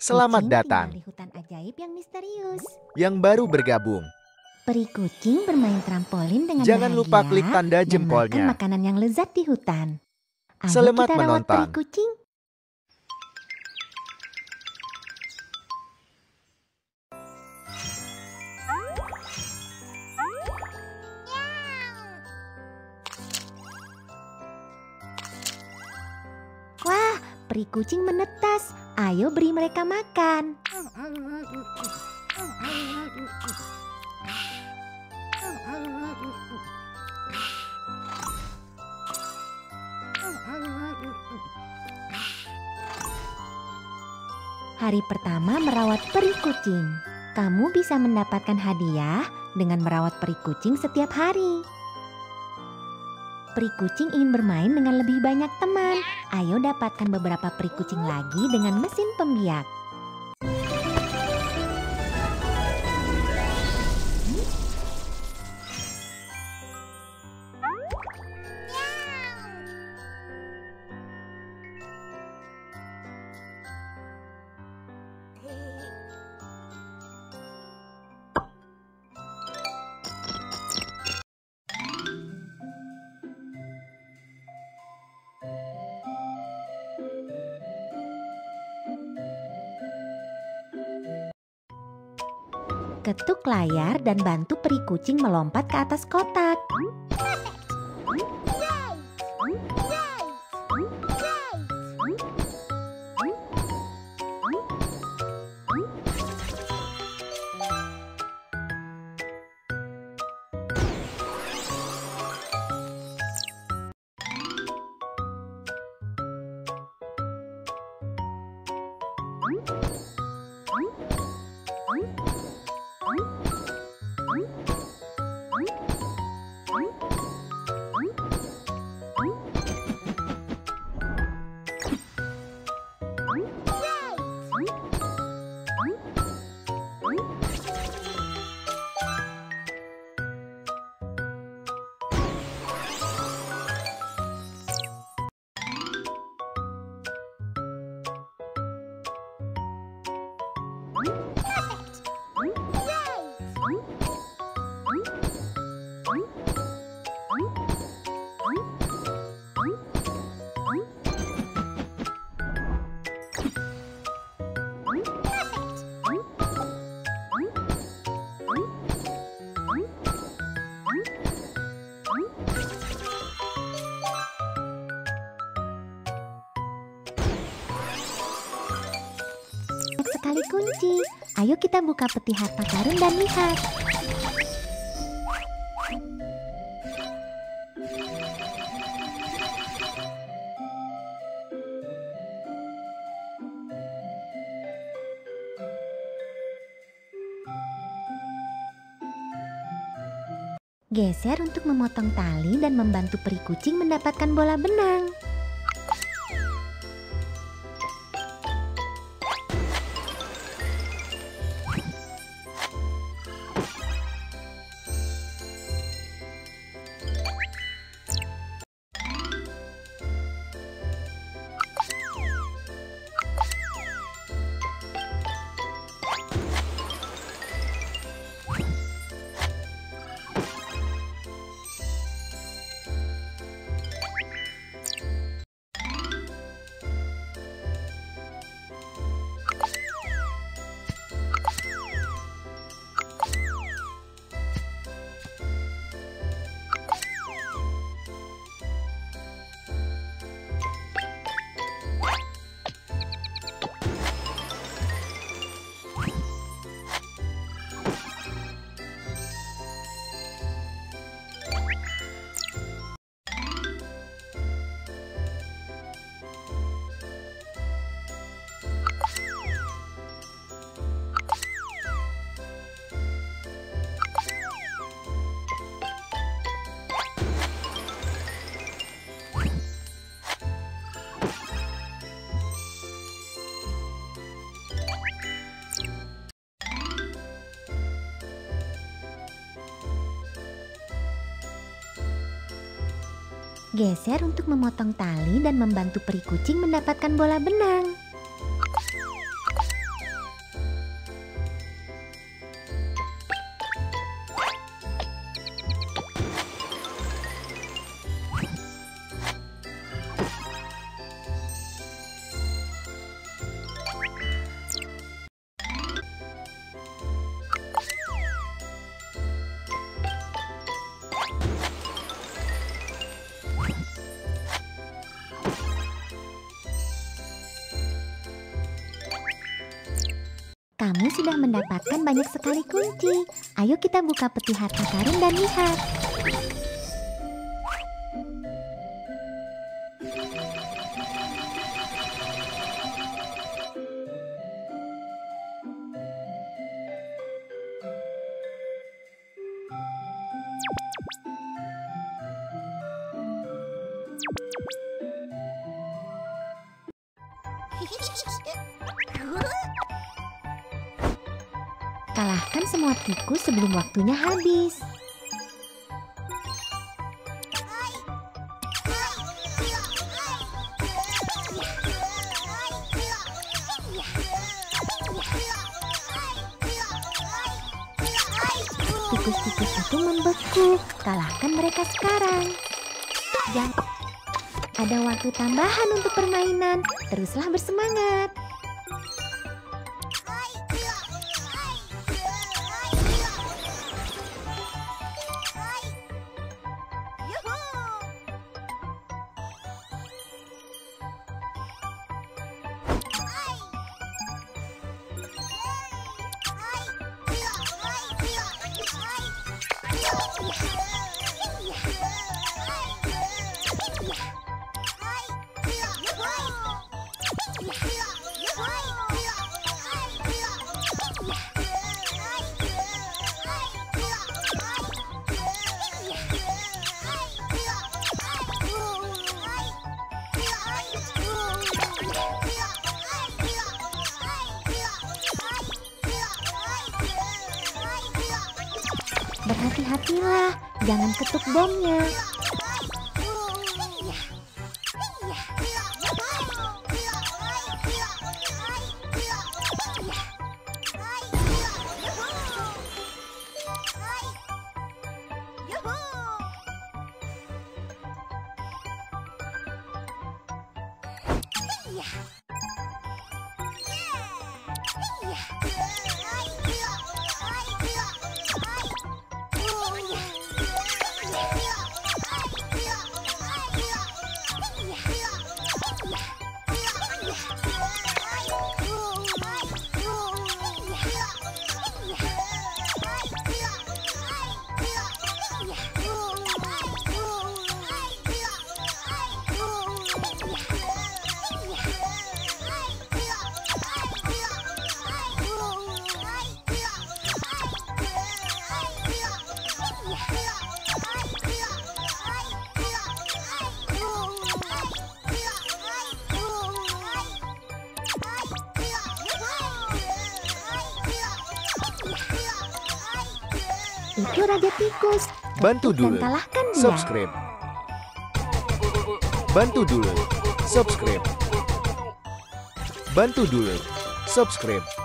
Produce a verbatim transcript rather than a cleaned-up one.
Selamat kucing datang. tinggal di hutan ajaib yang misterius. Yang baru bergabung. Peri kucing bermain trampolin dengan Jangan bahagia lupa klik tanda dan makan jempolnya. makanan yang lezat di hutan. Ayo Selamat kita rawat peri menonton. kucing. Wah, peri kucing menetas. Ayo beri mereka makan. Hari pertama merawat peri kucing. Kamu bisa mendapatkan hadiah dengan merawat peri kucing setiap hari. Peri kucing ingin bermain dengan lebih banyak teman. Ayo dapatkan beberapa peri kucing lagi dengan mesin pembiak. Ketuk layar dan bantu peri kucing melompat ke atas kotak. Sekali kunci. Ayo kita buka peti harta karun dan lihat. Geser untuk memotong tali dan membantu peri kucing mendapatkan bola benang. Geser untuk memotong tali dan membantu peri kucing mendapatkan bola benang. Kamu sudah mendapatkan banyak sekali kunci. Ayo kita buka peti harta karun dan lihat. Kalahkan semua tikus sebelum waktunya habis. Tikus-tikus itu membeku. Kalahkan mereka sekarang. Jangan. Ada waktu tambahan untuk permainan. Teruslah bersemangat. Berhati-hatilah, jangan ketuk bomnya. Itu Raja Tikus. Bantu dulu. Kalahkan dia. Subscribe. Bantu dulu. Subscribe. Bantu dulu. Subscribe.